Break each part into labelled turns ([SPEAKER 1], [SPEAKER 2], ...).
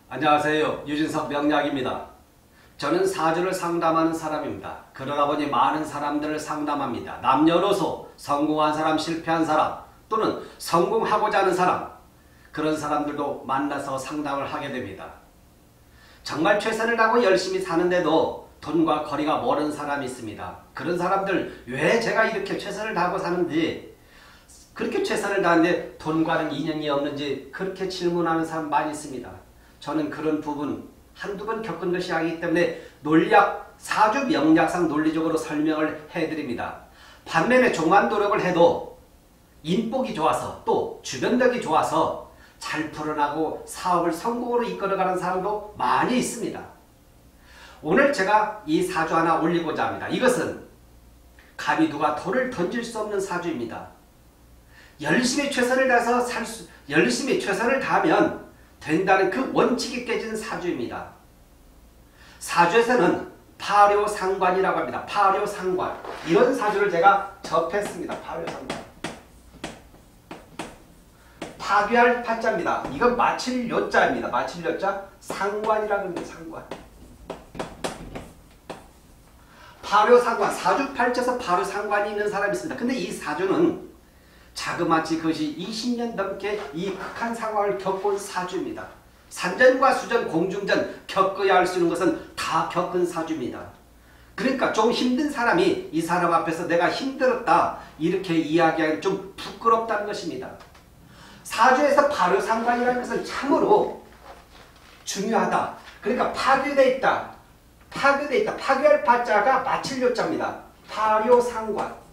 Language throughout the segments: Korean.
[SPEAKER 1] 안녕하세요. 유진석 명약입니다. 저는 사주를 상담하는 사람입니다. 그러다 보니 많은 사람들을 상담합니다. 남녀노소, 성공한 사람, 실패한 사람, 또는 성공하고자 하는 사람, 그런 사람들도 만나서 상담을 하게 됩니다. 정말 최선을 다하고 열심히 사는데도 돈과 거리가 멀은 사람이 있습니다. 그런 사람들, 왜 제가 이렇게 최선을 다하고 사는지, 그렇게 최선을 다하는데 돈과는 인연이 없는지 그렇게 질문하는 사람 많이 있습니다. 저는 그런 부분 한두 번 겪은 것이 아니기 때문에 논리학, 사주 명리학상 논리적으로 설명을 해드립니다. 반면에 종한 노력을 해도 인복이 좋아서 또 주변력이 좋아서 잘 풀어나고 사업을 성공으로 이끌어가는 사람도 많이 있습니다. 오늘 제가 이 사주 하나 올리고자 합니다. 이것은 감히 누가 돌을 던질 수 없는 사주입니다. 열심히 최선을 다해서 열심히 최선을 다하면 된다는 그 원칙이 깨진 사주입니다. 사주에서는 파묘상관이라고 합니다. 파묘상관. 이런 사주를 제가 접했습니다. 파묘상관. 파괴할 파자입니다. 이건 마칠 요자입니다. 마칠 요자. 상관이라고 합니다. 상관. 파묘상관. 사주팔자에서 파묘상관이 있는 사람이 있습니다. 근데 이 사주는 자그마치 그것이 20년 넘게 이 극한 상황을 겪은 사주입니다. 산전과 수전, 공중전 겪어야 할 수 있는 것은 다 겪은 사주입니다. 그러니까 좀 힘든 사람이 이 사람 앞에서 내가 힘들었다 이렇게 이야기하기 좀 부끄럽다는 것입니다. 사주에서 파묘상관이라는 것은 참으로 중요하다. 그러니까 파괴되어 있다. 파괴되어 있다. 파괴할 파자가 마칠 요자입니다. 파묘상관.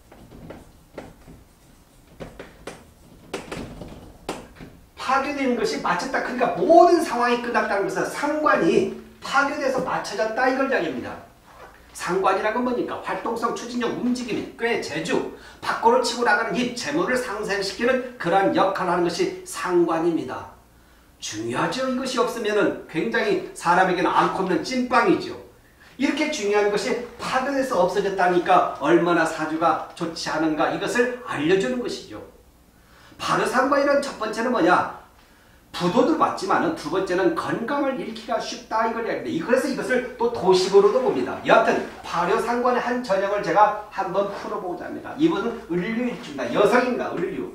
[SPEAKER 1] 파괴되는 것이 마쳤다. 그러니까 모든 상황이 끝났다는 것은 상관이 파괴돼서 맞춰졌다 이걸 이야기합니다. 상관이라는 건 뭡니까? 활동성, 추진력, 움직임, 꽤, 재주, 밖으로 치고 나가는 힘, 재물을 상생시키는 그러한 역할을 하는 것이 상관입니다. 중요하죠. 이것이 없으면 굉장히 사람에게는 앓고 없는 찐빵이죠. 이렇게 중요한 것이 파괴돼서 없어졌다니까 얼마나 사주가 좋지 않은가 이것을 알려주는 것이죠. 파묘상관이라는 첫 번째는 뭐냐? 부도도 맞지만 두 번째는 건강을 잃기가 쉽다 이걸 이야기합니다. 그래서 이것을 또 도식으로도 봅니다. 여하튼 파묘상관의 한 전형을 제가 한번 풀어보고자 합니다. 이분은 을류일주입니다. 여성입니다. 을류.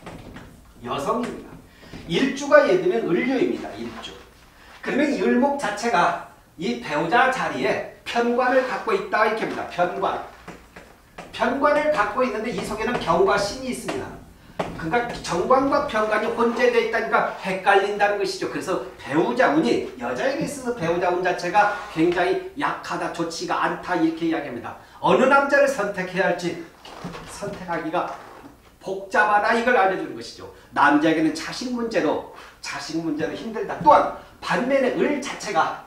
[SPEAKER 1] 여성입니다. 일주가 예를 들면 을류입니다. 일주. 그러면 이 을목 자체가 이 배우자 자리에 편관을 갖고 있다 이렇게 합니다. 편관. 편관을 갖고 있는데 이 속에는 병과 신이 있습니다. 그러니까 정관과 편관이 혼재되어 있다니까 헷갈린다는 것이죠. 그래서 배우자 운이 여자에게 있어서 배우자 운 자체가 굉장히 약하다, 좋지가 않다 이렇게 이야기합니다. 어느 남자를 선택해야 할지 선택하기가 복잡하다 이걸 알려주는 것이죠. 남자에게는 자식 문제로 힘들다. 또한 반면에 을 자체가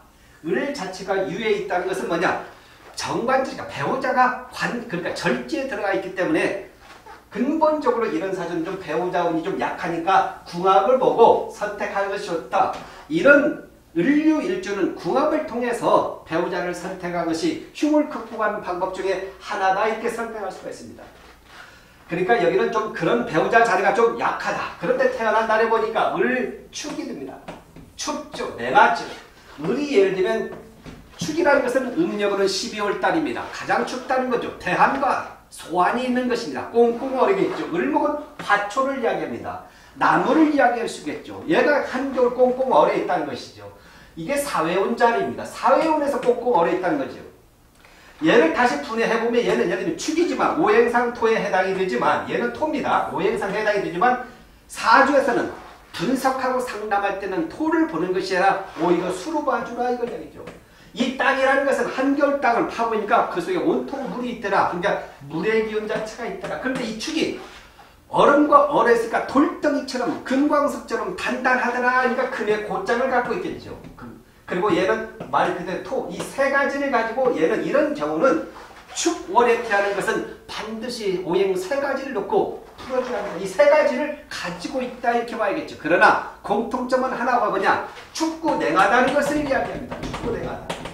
[SPEAKER 1] 유에 있다는 것은 뭐냐? 정관지가 배우자가 그러니까 절지에 들어가 있기 때문에 근본적으로 이런 사주는 좀 배우자 운이 좀 약하니까 궁합을 보고 선택하는 것이 좋다. 이런 을류일주는 궁합을 통해서 배우자를 선택한 것이 흉을 극복하는 방법 중에 하나다 이렇게 설명할 수가 있습니다. 그러니까 여기는 좀 그런 배우자 자리가 좀 약하다. 그런데 태어난 달에 보니까 을축이 됩니다. 춥죠. 냉하죠. 을이 예를 들면 축이라는 것은 음력으로는 12월 달입니다. 가장 춥다는 거죠. 대한과 소환이 있는 것입니다. 꽁꽁 얼이겠죠. 을목은 화초를 이야기합니다. 나무를 이야기할 수 있겠죠. 얘가 한겨울 꽁꽁 얼어 있다는 것이죠. 이게 사회운 자리입니다. 사회운에서 꽁꽁 얼어 있다는 거죠. 얘를 다시 분해해보면 얘는 예를 들면 축이지만 오행상 토에 해당이 되지만 얘는 토입니다. 오행상 해당이 되지만 사주에서는 분석하고 상담할 때는 토를 보는 것이 아니라 오히려 수로 봐주라 이걸 얘기죠. 이 땅이라는 것은 한겨울 땅을 파보니까 그 속에 온통 물이 있더라. 그러니까 물의 기운 자체가 있더라. 그런데 이 축이 얼음과 얼었으니까 돌덩이처럼 금광석처럼 단단하더라. 그러니까 금의 곧장을 갖고 있겠죠. 그리고 얘는 말 그대로 토. 이 세 가지를 가지고 얘는 이런 경우는 축월에 태하는 것은 반드시 오행 세 가지를 놓고 풀어줘야 합니다. 이 세 가지를 가지고 있다 이렇게 봐야겠죠. 그러나 공통점은 하나가 뭐냐? 춥고 냉하다는 것을 이야기합니다. 춥고 냉하다.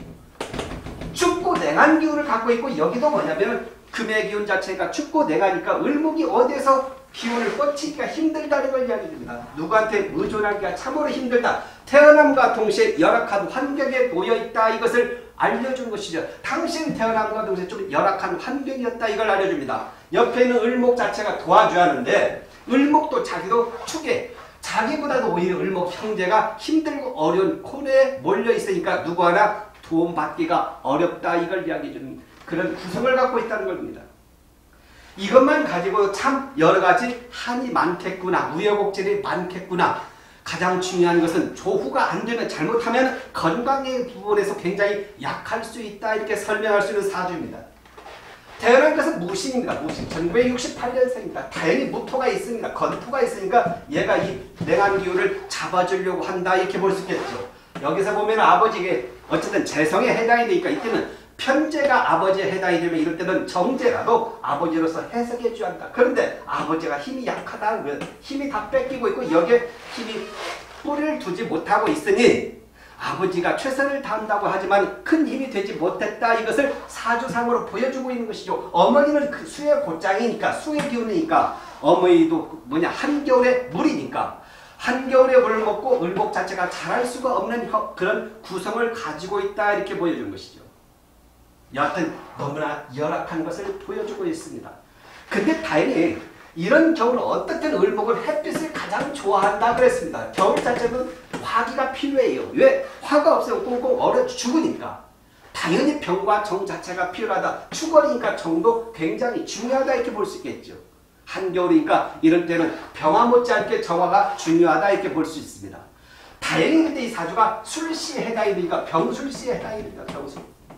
[SPEAKER 1] 춥고 냉한 기운을 갖고 있고 여기도 뭐냐면 금의 기운 자체가 춥고 냉하니까 을목이 어디에서 기운을 뻗치기가 힘들다는 걸 이야기합니다. 누구한테 의존하기가 참으로 힘들다. 태어남과 동시에 열악한 환경에 놓여있다 이것을 알려준 것이죠. 당신 태어남과 동시에 좀 열악한 환경이었다 이걸 알려줍니다. 옆에 있는 을목 자체가 도와줘야 하는데 을목도 자기도 축에 자기보다도 오히려 을목 형제가 힘들고 어려운 콘에 몰려있으니까 누구 하나 도움받기가 어렵다 이걸 이야기해주는 그런 구성을 갖고 있다는 겁니다. 이것만 가지고 참 여러가지 한이 많겠구나. 우여곡절이 많겠구나. 가장 중요한 것은 조후가 안 되면 잘못하면 건강의 부분에서 굉장히 약할 수 있다 이렇게 설명할 수 있는 사주입니다. 태어난 것은 무신입니다. 무신. 1968년생입니다. 다행히 무토가 있습니다. 건토가 있으니까 얘가 이 냉한기운을 잡아주려고 한다 이렇게 볼 수 있겠죠. 여기서 보면 아버지에게 어쨌든 재성에 해당이 되니까 이때는 편제가 아버지에 해당이 되면 이럴 때는 정제라도 아버지로서 해석해 줘야 한다. 그런데 아버지가 힘이 약하다. 힘이 다 뺏기고 있고 여기에 힘이 뿌리를 두지 못하고 있으니 아버지가 최선을 다한다고 하지만 큰 힘이 되지 못했다. 이것을 사주상으로 보여주고 있는 것이죠. 어머니는 그 수의 곧장이니까 수의 기운이니까 어머니도 한겨울에 물이니까 한겨울에 물을 먹고 을목 자체가 자랄 수가 없는 그런 구성을 가지고 있다. 이렇게 보여준 것이죠. 여하튼 너무나 열악한 것을 보여주고 있습니다. 근데 다행히 이런 겨울 어떻든 을목은 햇빛을 가장 좋아한다 그랬습니다. 겨울 자체는 화기가 필요해요. 왜? 화가 없으면 꽁꽁 얼어 죽으니까. 당연히 병과 정 자체가 필요하다. 추거리니까 정도 굉장히 중요하다 이렇게 볼 수 있겠죠. 한겨울이니까 이런 때는 병화 못지않게 정화가 중요하다 이렇게 볼 수 있습니다. 다행히 근데 이 사주가 술시에 해당이 되니까 병술시에 해당이 됩니다. 병술.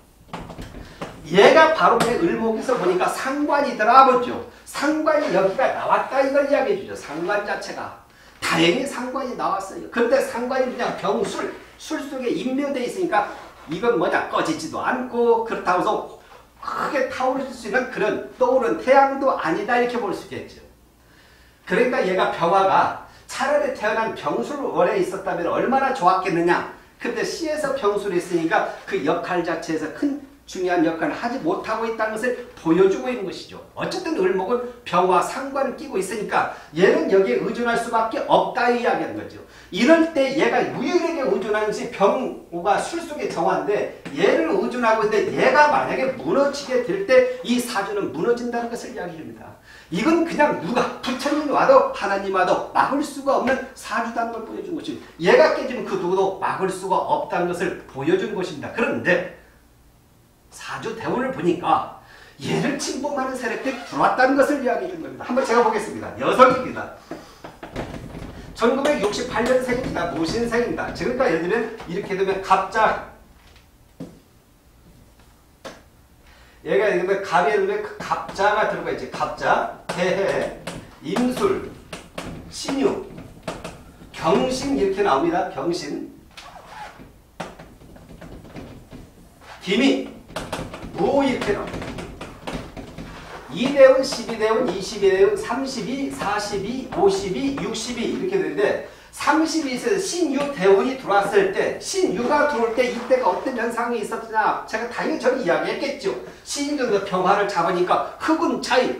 [SPEAKER 1] 얘가 바로 그 을목에서 보니까 상관이더라 보죠. 상관이 여기가 나왔다 이걸 이야기해 주죠. 상관 자체가. 다행히 상관이 나왔어요. 근데 상관이 그냥 병술, 술 속에 인묘되어 있으니까 이건 꺼지지도 않고 그렇다고 해서 크게 타오를 수 있는 그런 떠오른 태양도 아니다 이렇게 볼 수 있겠죠. 그러니까 얘가 병화가 차라리 태어난 병술월에 있었다면 얼마나 좋았겠느냐. 근데 시에서 병술이 있으니까 그 역할 자체에서 큰 중요한 역할을 하지 못하고 있다는 것을 보여주고 있는 것이죠. 어쨌든 을목은 병화 상관을 끼고 있으니까 얘는 여기에 의존할 수밖에 없다 이야기하는 거죠. 이럴 때 얘가 무일에게 의존하는 것이 병과 술 속의 정화인데 얘를 의존하고 있는데 얘가 만약에 무너지게 될 때 이 사주는 무너진다는 것을 이야기합니다. 이건 그냥 누가 부처님이 와도 하나님 와도 막을 수가 없는 사주다는 걸 보여준 것입니다. 얘가 깨지면 그 누구도 막을 수가 없다는 것을 보여준 것입니다. 그런데 사주 대운을 보니까 얘를 침범하는 세력들이 들어왔다는 것을 이야기해 준 겁니다. 한번 제가 보겠습니다. 여성입니다. 1968년생입니다. 무신생입니다. 그러니까 예를 들면 이렇게 되면 갑자 얘가 예를 들면 갑에 되면 갑자가 들어가 있지. 갑자, 개해, 임술, 신유, 경신 이렇게 나옵니다. 경신, 기미 무 이렇게 나옵니다. 2대운, 12대운, 22대운, 32, 42, 52, 62 이렇게 되는데 32세에서 신유 대운이 들어왔을 때 신유가 들어올 때 이때가 어떤 현상이 있었느냐 제가 당연히 저는 이야기했겠죠. 신유가 병화를 잡으니까 흑은 차이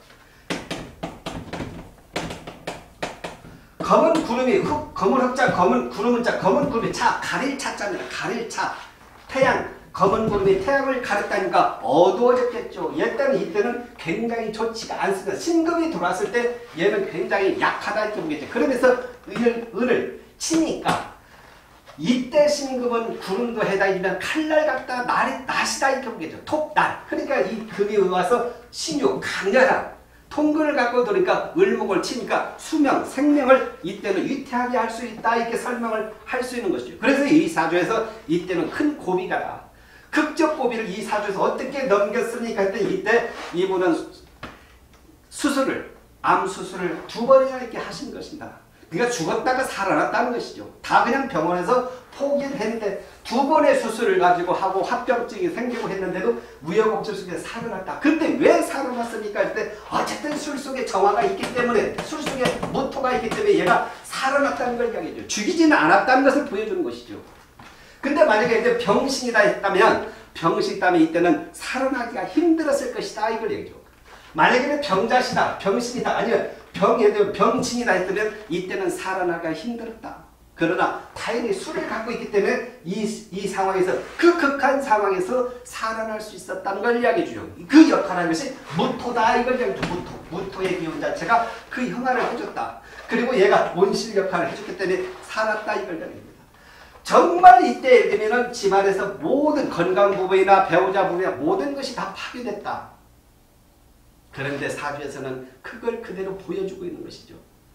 [SPEAKER 1] 검은 구름이 흑, 검은 흑자, 검은 구름은 자, 검은 구름이 차, 가릴 차자입니다. 가릴 차, 태양 검은 구름이 태양을 가렸다니까 어두워졌겠죠. 얘때는 이때는 굉장히 좋지가 않습니다. 신금이 들어왔을 때 얘는 굉장히 약하다 이렇게 보겠죠. 그러면서 은을 치니까 이때 신금은 구름도 해당이면 칼날 같다 낫이다 이렇게 보겠죠. 톱날. 그러니까 이 금이 와서 신유 강렬한 통근을 갖고 들으니까 을목을 치니까 수명, 생명을 이때는 위태하게 할 수 있다 이렇게 설명을 할 수 있는 것이죠. 그래서 이 사주에서 이때는 큰 고비가 극적 고비를 이 사주에서 어떻게 넘겼습니까? 했더니 이때 이분은 수술을 암 수술을 2번이나 이렇게 하신 것입니다. 그러니까 죽었다가 살아났다는 것이죠. 다 그냥 병원에서 포기를 했는데 2번의 수술을 가지고 하고 합병증이 생기고 했는데도 우여곡절 속에 살아났다. 근데 왜 살아났습니까? 할 때 어쨌든 술 속에 정화가 있기 때문에 술 속에 무토가 있기 때문에 얘가 살아났다는 걸 이야기해줘. 죽이지는 않았다는 것을 보여주는 것이죠. 근데 만약에 이제 병신이다 했다면 병신이다면 이때는 살아나기가 힘들었을 것이다 이걸 얘기죠. 만약에 병자시다 병신이다 아니면 병친이다 했다면 이때는 살아나기가 힘들었다. 그러나 타인이 술을 갖고 있기 때문에 이 상황에서 그 극한 상황에서 살아날 수 있었다는 걸 이야기해 주죠. 그 역할을 한 것이 무토다 이걸 이야기해 주죠. 무토의 기운 자체가 그 형아를 해줬다. 그리고 얘가 온실 역할을 해줬기 때문에 살았다 이걸 이야기합니다. 정말 이때 예를 들면 집안에서 모든 건강 부분이나 배우자 부분이나 모든 것이 다 파괴됐다. 그런데 사주에서는 그걸 그대로 보여주고 있는 것이죠.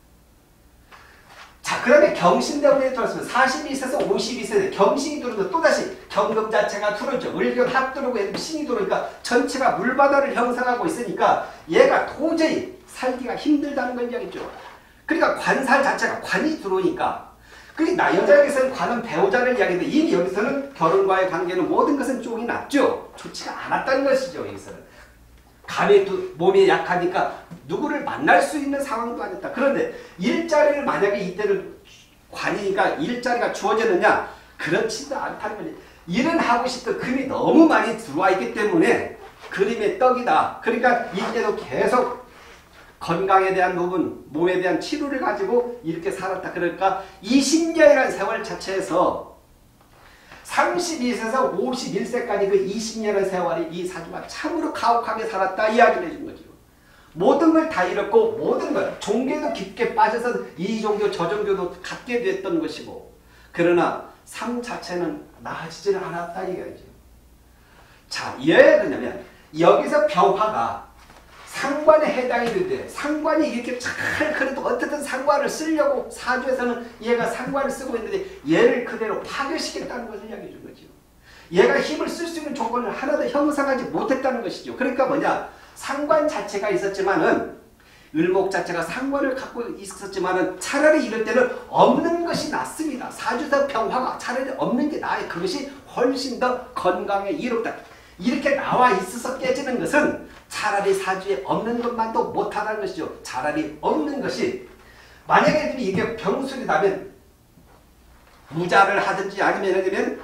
[SPEAKER 1] 자, 그 다음에 경신대운에 들어왔으면 42세에서 52세 경신이 들어오면 또다시 경금 자체가 들어오죠. 을견 합 들어오고 신이 들어오니까 전체가 물바다를 형성하고 있으니까 얘가 도저히 살기가 힘들다는 걸 이야기했죠. 그러니까 관살 자체가 관이 들어오니까 그러니까 여자에게서는 관은 배우자를 이야기했는데 이미 여기서는 결혼과의 관계는 모든 것은 쪽이 났죠. 좋지가 않았다는 것이죠. 여기서는. 감이 몸이 약하니까 누구를 만날 수 있는 상황도 아니었다. 그런데 일자리를 만약에 이때는 관이니까 일자리가 주어지느냐? 그렇지도 않다는 거지. 일은 하고 싶던 금이 너무 많이 들어와 있기 때문에 그림의 떡이다. 그러니까 이때도 계속 건강에 대한 부분, 몸에 대한 치료를 가지고 이렇게 살았다. 그러니까 20년이라는 세월 자체에서 32세에서 51세까지 그 20년의 세월이 이 사주가 참으로 가혹하게 살았다 이야기를 해준 거죠. 모든 걸 다 잃었고 모든 걸 종교도 깊게 빠져서 이 종교 저 종교도 갖게 됐던 것이고 그러나 삶 자체는 나아지지는 않았다 이거죠. 자, 왜 그러냐면 여기서 병화가 상관에 해당이 되는데 상관이 이렇게 잘 그래도 어떻든 상관을 쓰려고 사주에서는 얘가 상관을 쓰고 있는데 얘를 그대로 파괴시켰다는 것을 이야기해 준 거죠. 얘가 힘을 쓸 수 있는 조건을 하나도 형성하지 못했다는 것이죠. 그러니까 뭐냐 상관 자체가 있었지만은 을목 자체가 상관을 갖고 있었지만은 차라리 이럴 때는 없는 것이 낫습니다. 사주에서 병화가 차라리 없는 게 나아요. 그것이 훨씬 더 건강에 이롭다. 이렇게 나와 있어서 깨지는 것은 차라리 사주에 없는 것만도 못하다는 것이죠. 차라리 없는 것이 만약에 이게 병술이 나면 무자를 하든지 아니면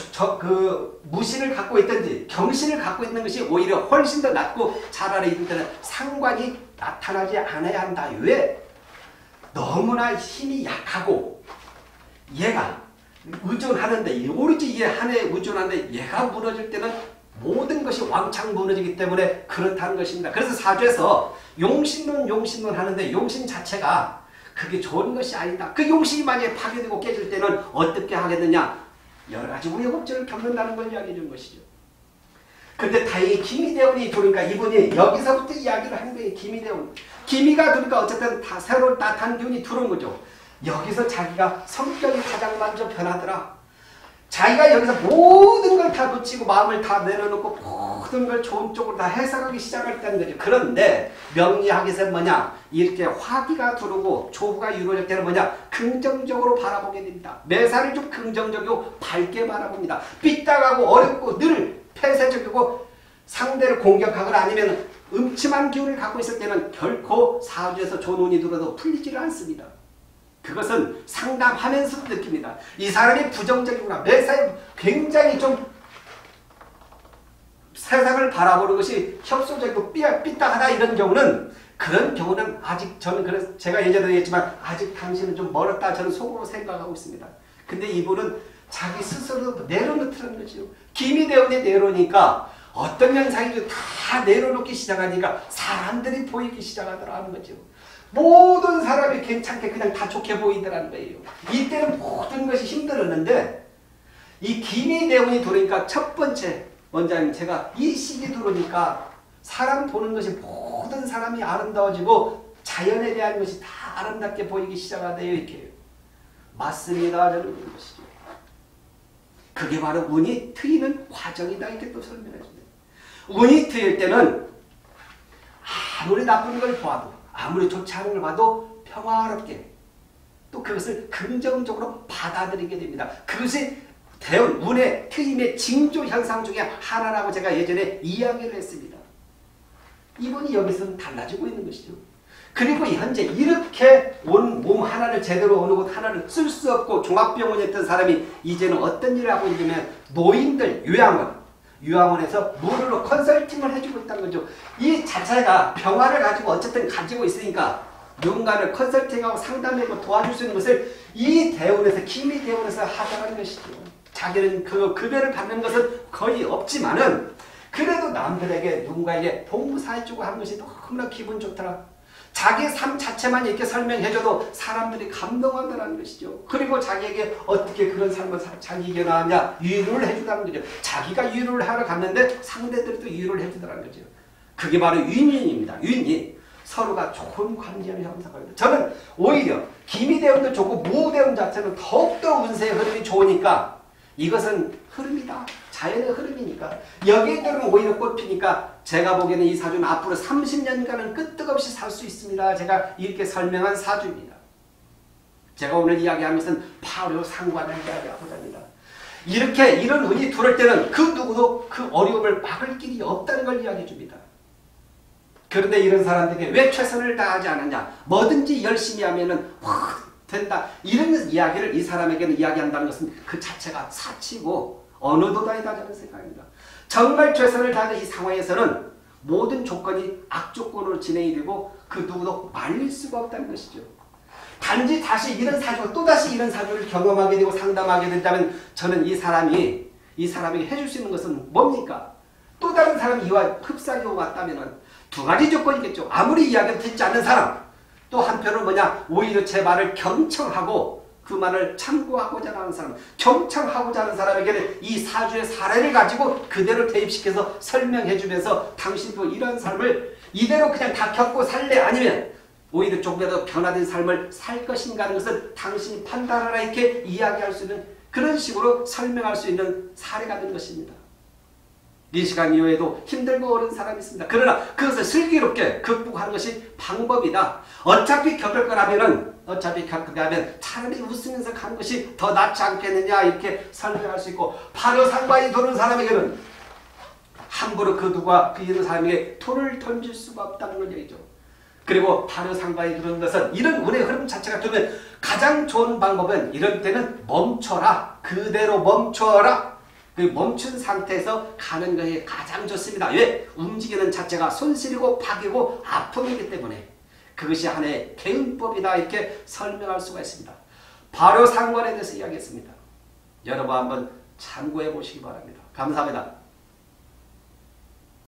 [SPEAKER 1] 그 무신을 갖고 있든지 경신을 갖고 있는 것이 오히려 훨씬 더 낫고 차라리 이럴 때는 상관이 나타나지 않아야 한다. 왜? 너무나 힘이 약하고 얘가 의존하는데 오로지 얘 한에 의존하는데 얘가 무너질 때는 모든 것이 왕창 무너지기 때문에 그렇다는 것입니다. 그래서 사주에서 용신론 하는데 용신 자체가 그게 좋은 것이 아니다. 그 용신이 만약에 파괴되고 깨질 때는 어떻게 하겠느냐? 여러 가지 우여곡절을 겪는다는 걸 이야기해 준 것이죠. 근데 다행히 기미대운이 들어오니까 이분이 여기서부터 이야기를 한 거예요. 기미대운. 기미가 들어오니까 어쨌든 다 새로운 따뜻한 기운이 들어온 거죠. 여기서 자기가 성격이 가장 먼저 변하더라. 자기가 여기서 모든 걸 다 놓치고 마음을 다 내려놓고 모든 걸 좋은 쪽으로 다 해석하기 시작했다는 거죠. 그런데 명리학에서 뭐냐? 이렇게 화기가 들어오고 조후가 이루어질 때는 뭐냐? 긍정적으로 바라보게 됩니다. 매사를 좀 긍정적이고 밝게 바라봅니다. 삐딱하고 어렵고 늘 폐쇄적이고 상대를 공격하거나 아니면 음침한 기운을 갖고 있을 때는 결코 사주에서 좋은 운이 들어도 풀리지를 않습니다. 그것은 상담하면서도 느낍니다. 이 사람이 부정적이구나. 매사에 굉장히 좀 세상을 바라보는 것이 협소적이고 삐딱하다 이런 경우는 그런 경우는 아직 저는 그래서 제가 예전에 얘기했지만 아직 당신은 좀 멀었다 저는 속으로 생각하고 있습니다. 근데 이분은 자기 스스로 내려놓더라는 거죠. 기미대운이 내려오니까 어떤 현상인지 다 내려놓기 시작하니까 사람들이 보이기 시작하더라는 거죠. 모든 사람이 괜찮게 그냥 다 좋게 보이더라는 거예요. 이때는 모든 것이 힘들었는데 이 기미대운이 들어오니까 첫 번째 원장님 제가 이 시기 들어오니까 사람 보는 것이 모든 사람이 아름다워지고 자연에 대한 것이 다 아름답게 보이기 시작하대요. 이렇게 맞습니다. 저는 그런 것이죠. 그게 바로 운이 트이는 과정이다. 이렇게 또 설명해 줍니다. 운이 트일 때는 아무리 나쁜 걸 봐도 아무리 좋지 않은 걸 봐도 평화롭게 또 그것을 긍정적으로 받아들이게 됩니다. 그것이 대운, 운의 트임의 징조 현상 중에 하나라고 제가 예전에 이야기를 했습니다. 이분이 여기서는 달라지고 있는 것이죠. 그리고 현재 이렇게 온 몸 하나를 제대로 어느 곳 하나를 쓸 수 없고 종합병원이었던 사람이 이제는 어떤 일을 하고 있냐면 노인들 요양원에서 무료로 컨설팅을 해주고 있다는 거죠. 이 자체가 병화를 가지고 어쨌든 가지고 있으니까 누군가를 컨설팅하고 상담하고 도와줄 수 있는 것을 이 대원에서 기미 대원에서 하자는 것이죠. 자기는 그 급여를 받는 것은 거의 없지만은 그래도 남들에게 누군가에게 봉사해주고 하는 것이 너무나 기분 좋더라. 자기 삶 자체만 이렇게 설명해줘도 사람들이 감동한다는 것이죠. 그리고 자기에게 어떻게 그런 삶을 자기에게 나왔냐 위로를 해주다는 거죠. 자기가 위로를 하러 갔는데 상대들도 위로를 해주더라는 거죠. 그게 바로 윈윈입니다. 윈윈. 서로가 좋은 관계를 형성합니다. 저는 오히려 기미대원도 좋고 무대원 자체는 더욱더 운세의 흐름이 좋으니까 이것은 흐름이다. 자연의 흐름이니까 여기에 따르면 오히려 꽃피니까 제가 보기에는 이 사주는 앞으로 30년간은 끄떡없이 살 수 있습니다. 제가 이렇게 설명한 사주입니다. 제가 오늘 이야기하는 것은 파묘 상관을 이야기하고자 합니다. 이렇게 이런 운이 들어올 때는 그 누구도 그 어려움을 막을 길이 없다는 걸 이야기해 줍니다. 그런데 이런 사람들에게 왜 최선을 다하지 않느냐, 뭐든지 열심히 하면은 된다, 이런 이야기를 이 사람에게는 이야기한다는 것은 그 자체가 사치고 어느 도다이다라는 생각입니다. 정말 최선을 다하는 이 상황에서는 모든 조건이 악조건으로 진행이 되고 그 누구도 말릴 수가 없다는 것이죠. 단지 다시 이런 사주, 또다시 이런 사주를 경험하게 되고 상담하게 된다면 저는 이 사람에게 해줄 수 있는 것은 뭡니까? 또 다른 사람이 이와 흡사하게 왔다면 두 가지 조건이겠죠. 아무리 이야기를 듣지 않는 사람, 또 한편은 뭐냐, 오히려 제 말을 경청하고 그 말을 참고하고자 하는 사람, 경청하고자 하는 사람에게는 이 사주의 사례를 가지고 그대로 대입시켜서 설명해주면서 당신도 이런 삶을 이대로 그냥 다 겪고 살래? 아니면 오히려 조금이라도 변화된 삶을 살 것인가 하는 것을 당신이 판단하라, 이렇게 이야기할 수 있는 그런 식으로 설명할 수 있는 사례가 된 것입니다. 이 시간 이후에도 힘들고 어려운 사람이 있습니다. 그러나 그것을 슬기롭게 극복하는 것이 방법이다. 어차피 겪을 거라면 차라리 웃으면서 가는 것이 더 낫지 않겠느냐, 이렇게 설명할 수 있고, 바로 상관이 도는 사람에게는 함부로 그 누가 그 이런 사람에게 돈을 던질 수가 없다는 걸 얘기죠. 그리고 바로 상관이 도는 것은 이런 운의 흐름 자체가 되면 가장 좋은 방법은 이럴 때는 멈춰라. 그대로 멈춰라. 그 멈춘 상태에서 가는 것이 가장 좋습니다. 왜? 움직이는 자체가 손실이고 파괴고 아픔이기 때문에 그것이 하나의 개운법이다, 이렇게 설명할 수가 있습니다. 바로 상관에 대해서 이야기했습니다. 여러분 한번 참고해 보시기 바랍니다. 감사합니다.